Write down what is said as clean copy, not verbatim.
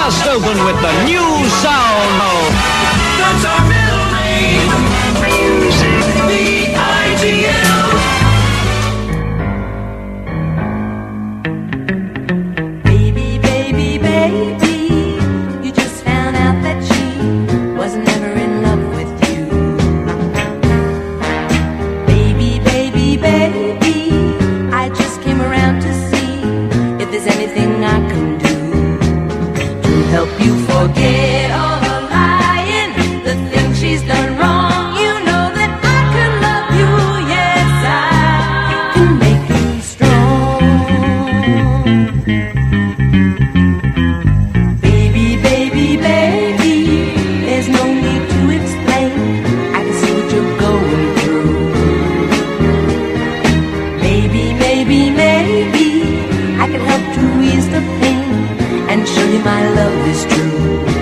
just opened with the new sound. That's our middle name. V-I-G-L. Baby, baby, baby, you just found out that she was never in love with you. Baby, baby, baby, I just came around to see if there's anything I can do to help you forget all the lying, the things she's done wrong. You know that I can love you, yes, I can make you strong. Baby, baby, baby, there's no need to explain. I can see what you're going through. Maybe, maybe, maybe I can help to ease the pain and show you my love is true.